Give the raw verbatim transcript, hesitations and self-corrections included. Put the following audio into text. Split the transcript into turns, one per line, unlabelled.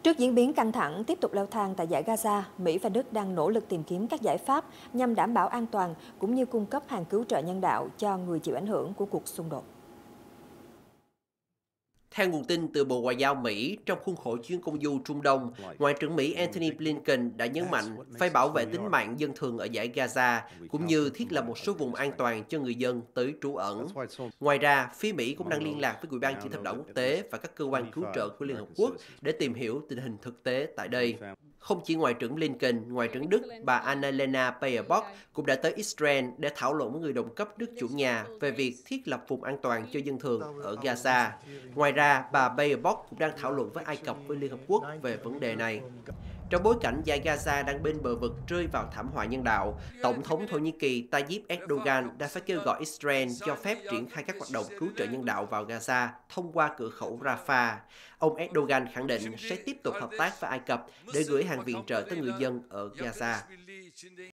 Trước diễn biến căng thẳng tiếp tục leo thang tại dải Gaza, Mỹ và Đức đang nỗ lực tìm kiếm các giải pháp nhằm đảm bảo an toàn cũng như cung cấp hàng cứu trợ nhân đạo cho người chịu ảnh hưởng của cuộc xung đột.
Theo nguồn tin từ Bộ Ngoại giao Mỹ, trong khuôn khổ chuyến công du Trung Đông, Ngoại trưởng Mỹ Antony Blinken đã nhấn mạnh phải bảo vệ tính mạng dân thường ở dải Gaza, cũng như thiết lập một số vùng an toàn cho người dân tới trú ẩn. Ngoài ra, phía Mỹ cũng đang liên lạc với Ủy ban Chữ thập đỏ quốc tế và các cơ quan cứu trợ của Liên Hợp Quốc để tìm hiểu tình hình thực tế tại đây. Không chỉ Ngoại trưởng Blinken, Ngoại trưởng Đức bà Annalena Baerbock cũng đã tới Israel để thảo luận với người đồng cấp Đức chủ nhà về việc thiết lập vùng an toàn cho dân thường ở Gaza. Ngoài ra, bà Baerbock cũng đang thảo luận với Ai Cập với Liên Hợp Quốc về vấn đề này. Trong bối cảnh dải Gaza đang bên bờ vực rơi vào thảm họa nhân đạo, Tổng thống Thổ Nhĩ Kỳ Tayyip Erdogan đã phải kêu gọi Israel cho phép triển khai các hoạt động cứu trợ nhân đạo vào Gaza thông qua cửa khẩu Rafah. Ông Erdogan khẳng định sẽ tiếp tục hợp tác với Ai Cập để gửi hàng viện trợ tới người dân ở Gaza.